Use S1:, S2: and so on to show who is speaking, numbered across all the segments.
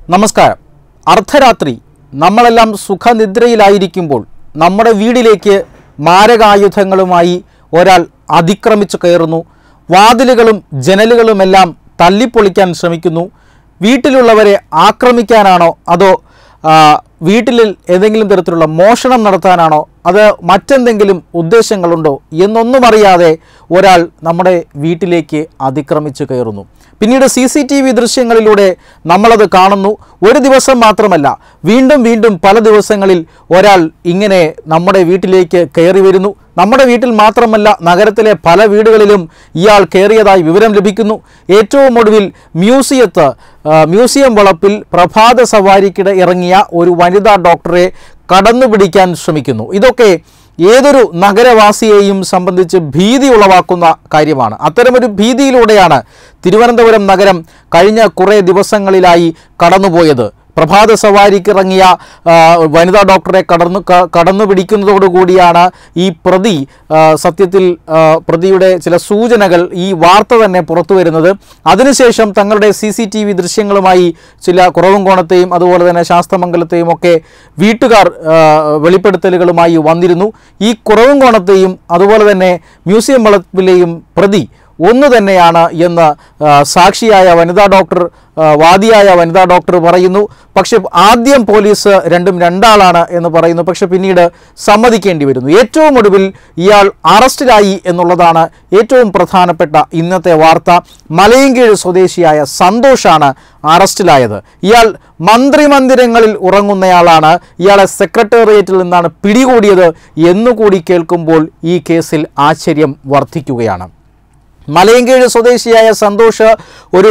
S1: നമസ്കാരം. അർദ്ധരാത്രി നമ്മളെല്ലാം സുഖനിദ്രയിലായിരിക്കുമ്പോൾ നമ്മുടെ വീട്ടിലേക്ക് മാരകായുധങ്ങളുമായി ഒരാൾ അതിക്രമിച്ചു കയറുന്നു. വാതിലുകളും ജനലുകളുമെല്ലാം തല്ലിപ്പൊളിക്കാൻ ശ്രമിക്കുന്നു. വീട്ടിലുള്ളവരെ ആക്രമിക്കാനാണോ അതോ വീട്ടിൽ ഏതെങ്കിലും തരത്തിലുള്ള മോഷണം നടത്താനാണോ അത് മറ്റെന്തെങ്കിലും ഉദ്ദേശങ്ങളുണ്ടോ എന്നൊന്നും അറിയാതെ ഒരാൾ നമ്മുടെ വീട്ടിലേക്ക് അതിക്രമിച്ചു കയറുന്നു. പിന്നീട് CCTV ദൃശ്യങ്ങളിലൂടെ നമ്മളത് കാണുന്നു. ഒരു ദിവസം മാത്രമല്ല, വീണ്ടും വീണ്ടും പല ദിവസങ്ങളിൽ ഒരാൾ ഇങ്ങനെ നമ്മുടെ വീട്ടിലേക്ക് കയറി വരുന്നു. നമ്മുടെ വീട്ടിൽ മാത്രമല്ല, നഗരത്തിലെ പല വീടുകളിലും ഇയാൾ കയറിയതായി വിവരം ലഭിക്കുന്നു. ഏറ്റവും ഒടുവിൽ മ്യൂസിയം വളപ്പിൽ പ്രഭാത സവാരിക്കിടെ ഇറങ്ങിയ ഒരു വനിതാ ഡോക്ടറെ കടന്നുപിടിക്കാൻ ശ്രമിക്കുന്നു. ഇതൊക്കെ ഏതൊരു നഗരവാസിയെയും സംബന്ധിച്ച് ഭീതി ഉളവാക്കുന്ന കാര്യമാണ്. അത്തരമൊരു ഭീതിയിലൂടെയാണ് തിരുവനന്തപുരം നഗരം കഴിഞ്ഞ കുറേ ദിവസങ്ങളിലായി കടന്നുപോയത്. പ്രഭാത സവാരിക്കിറങ്ങിയ വനിതാ ഡോക്ടറെ കടന്നു പിടിക്കുന്നതോടുകൂടിയാണ് ഈ പ്രതി സത്യത്തിൽ പ്രതിയുടെ ചില സൂചനകൾ ഈ വാർത്ത തന്നെ പുറത്തു വരുന്നത്. അതിനുശേഷം തങ്ങളുടെ CCTV ദൃശ്യങ്ങളുമായി ചില കുറവൻകോണത്തെയും അതുപോലെ തന്നെ ശാസ്തമംഗലത്തെയും ഒക്കെ വീട്ടുകാർ വെളിപ്പെടുത്തലുകളുമായി വന്നിരുന്നു. ഈ കുറവൻകോണത്തെയും അതുപോലെ തന്നെ മ്യൂസിയം വളപ്പിലെയും പ്രതി ഒന്ന് തന്നെയാണ് എന്ന് സാക്ഷിയായ വനിതാ ഡോക്ടർ വാദിയായ വനിതാ ഡോക്ടർ പറയുന്നു. പക്ഷെ ആദ്യം പോലീസ് രണ്ടും രണ്ടാളാണ് എന്ന് പറയുന്നു. പക്ഷെ പിന്നീട് സമ്മതിക്കേണ്ടി വരുന്നു. ഏറ്റവും ഒടുവിൽ ഇയാൾ അറസ്റ്റിലായി എന്നുള്ളതാണ് ഏറ്റവും പ്രധാനപ്പെട്ട ഇന്നത്തെ വാർത്ത. മലയങ്കീഴ് സ്വദേശിയായ സന്തോഷാണ് അറസ്റ്റിലായത്. ഇയാൾ മന്ത്രിമന്ദിരങ്ങളിൽ ഉറങ്ങുന്നയാളാണ്. ഇയാളെ സെക്രട്ടേറിയറ്റിൽ നിന്നാണ് പിടികൂടിയത് എന്നുകൂടി കേൾക്കുമ്പോൾ ഈ കേസിൽ ആശ്ചര്യം വർദ്ധിക്കുകയാണ്. മലയങ്കീഴ് സ്വദേശിയായ സന്തോഷ് ഒരു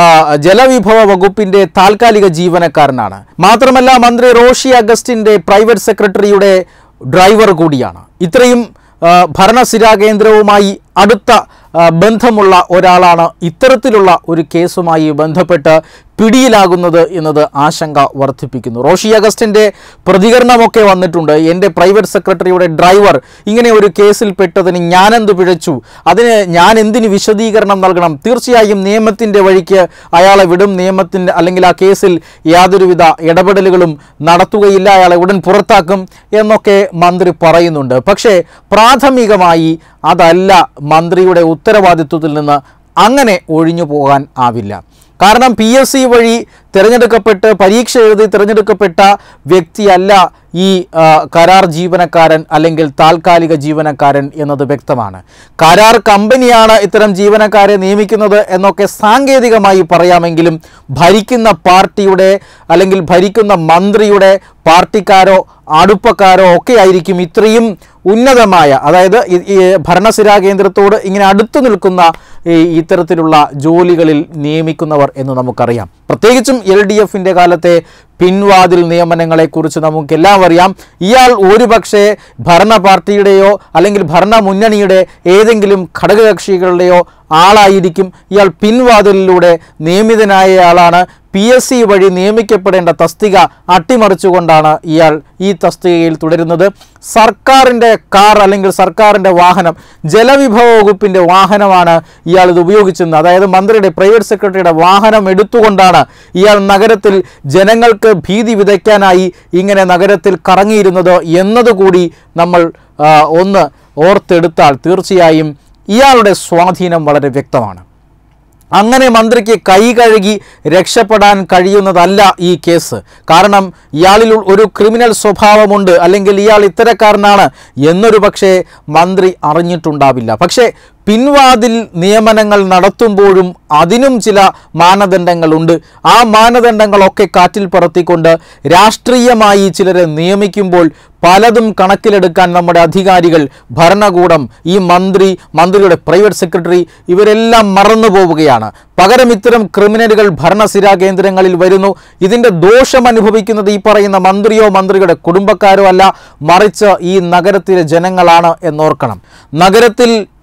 S1: ജലവിഭവ വകുപ്പിൻ്റെ താൽക്കാലിക ജീവനക്കാരനാണ്. മാത്രമല്ല മന്ത്രി റോഷി അഗസ്റ്റിൻ്റെ പ്രൈവറ്റ് സെക്രട്ടറിയുടെ ഡ്രൈവർ കൂടിയാണ്. ഇത്രയും ഭരണസിരാ കേന്ദ്രവുമായി അടുത്ത ബന്ധമുള്ള ഒരാളാണ് ഇത്തരത്തിലുള്ള ഒരു കേസുമായി ബന്ധപ്പെട്ട് പിടിയിലാകുന്നത് എന്നത് ആശങ്ക വർദ്ധിപ്പിക്കുന്നു. റോഷി അഗസ്റ്റിൻ്റെ പ്രതികരണമൊക്കെ വന്നിട്ടുണ്ട്. എൻ്റെ പ്രൈവറ്റ് സെക്രട്ടറിയുടെ ഡ്രൈവർ ഇങ്ങനെ ഒരു കേസിൽ പെട്ടതിന് ഞാനെന്ത് പിഴച്ചു, അതിന് ഞാൻ എന്തിന് വിശദീകരണം നൽകണം, തീർച്ചയായും നിയമത്തിൻ്റെ വഴിക്ക് അയാളെ വിടും, നിയമത്തിൻ്റെ അല്ലെങ്കിൽ ആ കേസിൽ യാതൊരുവിധ ഇടപെടലുകളും നടത്തുകയില്ല, അയാളെ ഉടൻ പുറത്താക്കും എന്നൊക്കെ മന്ത്രി പറയുന്നുണ്ട്. പക്ഷേ പ്രാഥമികമായി അതല്ല മന്ത്രിയുടെ ഉത്തരവാദിത്വത്തിൽ നിന്ന് അങ്ങനെ ഒഴിഞ്ഞു പോകാൻ ആവില്ല. കാരണം PSC വഴി തിരഞ്ഞെടുക്കപ്പെട്ട് പരീക്ഷ എഴുതി തിരഞ്ഞെടുക്കപ്പെട്ട വ്യക്തിയല്ല ഈ കരാർ ജീവനക്കാരൻ അല്ലെങ്കിൽ താൽക്കാലിക ജീവനക്കാരൻ എന്നത് വ്യക്തമാണ്. കരാർ കമ്പനിയാണ് ഇത്തരം ജീവനക്കാരെ നിയമിക്കുന്നത് എന്നൊക്കെ സാങ്കേതികമായി പറയാമെങ്കിലും ഭരിക്കുന്ന പാർട്ടിയുടെ അല്ലെങ്കിൽ ഭരിക്കുന്ന മന്ത്രിയുടെ പാർട്ടിക്കാരോ അടുപ്പക്കാരോ ഒക്കെ ആയിരിക്കും ഇത്രയും ഉന്നതമായ, അതായത് ഭരണസിരാ കേന്ദ്രത്തോട് ഇങ്ങനെ അടുത്തു നിൽക്കുന്ന ഇത്തരത്തിലുള്ള ജോലികളിൽ നിയമിക്കുന്നവർ എന്ന് നമുക്കറിയാം. പ്രത്യേകിച്ചും LDFൻ്റെ കാലത്തെ പിൻവാതിൽ നിയമനങ്ങളെക്കുറിച്ച് നമുക്കെല്ലാം അറിയാം. ഇയാൾ ഒരുപക്ഷെ ഭരണ പാർട്ടിയുടെയോ അല്ലെങ്കിൽ ഭരണ മുന്നണിയുടെ ഏതെങ്കിലും ഘടകകക്ഷികളുടെയോ ആളായിരിക്കും. ഇയാൾ പിൻവാതിലിലൂടെ നിയമിതനായ ആളാണ്. PSC വഴി നിയമിക്കപ്പെടേണ്ട തസ്തിക അട്ടിമറിച്ചുകൊണ്ടാണ് ഇയാൾ ഈ തസ്തികയിൽ തുടരുന്നത്. സർക്കാരിൻ്റെ കാർ അല്ലെങ്കിൽ സർക്കാരിൻ്റെ വാഹനം, ജലവിഭവ വകുപ്പിൻ്റെ വാഹനമാണ് ഇയാൾ ഇത് ഉപയോഗിച്ചിരുന്നത്. അതായത് മന്ത്രിയുടെ പ്രൈവറ്റ് സെക്രട്ടറിയുടെ വാഹനം എടുത്തുകൊണ്ടാണ് ഇയാൾ നഗരത്തിൽ ജനങ്ങൾക്ക് ഭീതി വിതയ്ക്കാനായി ഇങ്ങനെ നഗരത്തിൽ കറങ്ങിയിരുന്നത് എന്നതുകൂടി നമ്മൾ ഒന്ന് ഓർത്തെടുത്താൽ തീർച്ചയായും ഇയാളുടെ സ്വാധീനം വളരെ വ്യക്തമാണ്. അങ്ങനെ മന്ത്രിക്ക് കൈ കഴുകി രക്ഷപ്പെടാൻ കഴിയുന്നതല്ല ഈ കേസ്. കാരണം ഇയാളിൽ ഒരു ക്രിമിനൽ സ്വഭാവമുണ്ട് അല്ലെങ്കിൽ ഇയാൾ ഇത്തരക്കാരനാണ് എന്നൊരു പക്ഷേ മന്ത്രി അറിഞ്ഞിട്ടുണ്ടാവില്ല. പക്ഷേ പിൻവാതിൽ നിയമനങ്ങൾ നടത്തുമ്പോഴും അതിനും ചില മാനദണ്ഡങ്ങളുണ്ട്. ആ മാനദണ്ഡങ്ങളൊക്കെ കാറ്റിൽ പറത്തിക്കൊണ്ട് രാഷ്ട്രീയമായി ചിലരെ നിയമിക്കുമ്പോൾ പലതും കണക്കിലെടുക്കാൻ നമ്മുടെ അധികാരികൾ, ഭരണകൂടം, ഈ മന്ത്രിയുടെ പ്രൈവറ്റ് സെക്രട്ടറി ഇവരെല്ലാം മറന്നു പോവുകയാണ്. പകരം ഇത്തരം ക്രിമിനലുകൾ ഭരണസിരാ കേന്ദ്രങ്ങളിൽ വരുന്നു. ഇതിൻ്റെ ദോഷം അനുഭവിക്കുന്നത് ഈ പറയുന്ന മന്ത്രിയോ മന്ത്രിയുടെ കുടുംബക്കാരോ അല്ല, മറിച്ച് ഈ നഗരത്തിലെ ജനങ്ങളാണ് എന്നോർക്കണം. നഗരത്തിൽ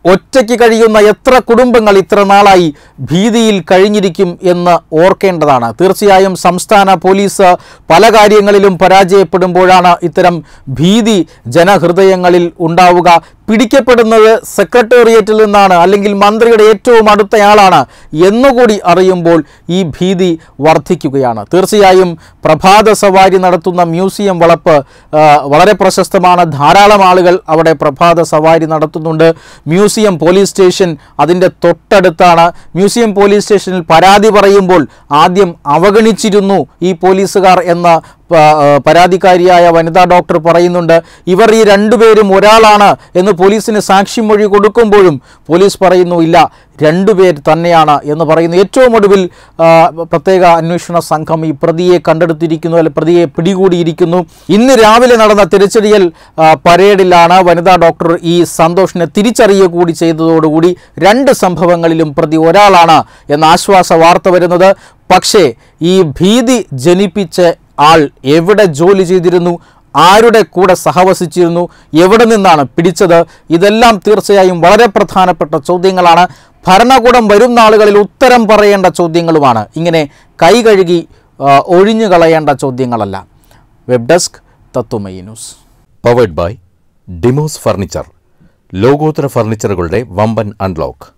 S1: ഒറ്റയ്ക്ക് കഴിയുന്ന എത്ര കുടുംബങ്ങൾ ഇത്ര നാളായി ഭീതിയിൽ കഴിഞ്ഞിരിക്കും എന്ന് ഓർക്കേണ്ടതാണ്. തീർച്ചയായും സംസ്ഥാന പോലീസ് പല കാര്യങ്ങളിലും പരാജയപ്പെടുമ്പോഴാണ് ഇത്തരം ഭീതി ജനഹൃദയങ്ങളിൽ ഉണ്ടാവുക. പിടിക്കപ്പെടുന്നത് സെക്രട്ടേറിയറ്റിൽ നിന്നാണ്, അല്ലെങ്കിൽ മന്ത്രിയുടെ ഏറ്റവും അടുത്തയാളാണ് എന്നുകൂടി അറിയുമ്പോൾ ഈ ഭീതി വർദ്ധിക്കുകയാണ്. തീർച്ചയായും പ്രഭാത സവാരി നടത്തുന്ന മ്യൂസിയം വളപ്പ് വളരെ പ്രശസ്തമാണ്. ധാരാളം ആളുകൾ അവിടെ പ്രഭാത സവാരി നടത്തുന്നുണ്ട്. മ്യൂസിയം പോലീസ് സ്റ്റേഷൻ അതിൻ്റെ തൊട്ടടുത്താണ്. മ്യൂസിയം പോലീസ് സ്റ്റേഷനിൽ പരാതി പറയുമ്പോൾ ആദ്യം അവഗണിച്ചിരുന്നു ഈ പോലീസുകാർ എന്ന പരാതിക്കാരിയായ വനിതാ ഡോക്ടർ പറയുന്നുണ്ട്. ഇവർ ഈ രണ്ടുപേരും ഒരാളാണ് എന്ന് പോലീസിന് സാക്ഷിമൊഴി കൊടുക്കുമ്പോഴും പോലീസ് പറയുന്നു ഇല്ല, രണ്ടുപേർ തന്നെയാണ് എന്ന് പറയുന്നു. ഏറ്റവും ഒടുവിൽ പ്രത്യേക അന്വേഷണ സംഘം ഈ പ്രതിയെ കണ്ടെടുത്തിരിക്കുന്നു, അല്ലെങ്കിൽ പ്രതിയെ പിടികൂടിയിരിക്കുന്നു. ഇന്ന് രാവിലെ നടന്ന തിരിച്ചറിയൽ പരേഡിലാണ് വനിതാ ഡോക്ടർ ഈ സന്തോഷിനെ തിരിച്ചറിയുക കൂടി ചെയ്തതോടുകൂടി രണ്ട് സംഭവങ്ങളിലും പ്രതി ഒരാളാണ് എന്ന ആശ്വാസ വാർത്ത വരുന്നത്. പക്ഷേ ഈ ഭീതി ജനിപ്പിച്ച ആൾ എവിടെ ജോലി ചെയ്തിരുന്നു, ആരുടെ കൂടെ സഹവസിച്ചിരുന്നു, എവിടെ നിന്നാണ് പിടിച്ചത്, ഇതെല്ലാം തീർച്ചയായും വളരെ പ്രധാനപ്പെട്ട ചോദ്യങ്ങളാണ്. ഭരണകൂടം വരും നാളുകളിൽ ഉത്തരം പറയേണ്ട ചോദ്യങ്ങളുമാണ്. ഇങ്ങനെ കൈ കഴുകി ഒഴിഞ്ഞു കളയേണ്ട ചോദ്യങ്ങളല്ല. Web desk Tattvamayi news.
S2: Powered by Demos furniture. ലോകോത്തര ഫർണിച്ചറുകളുടെ വമ്പൻ അൺലോക്ക്.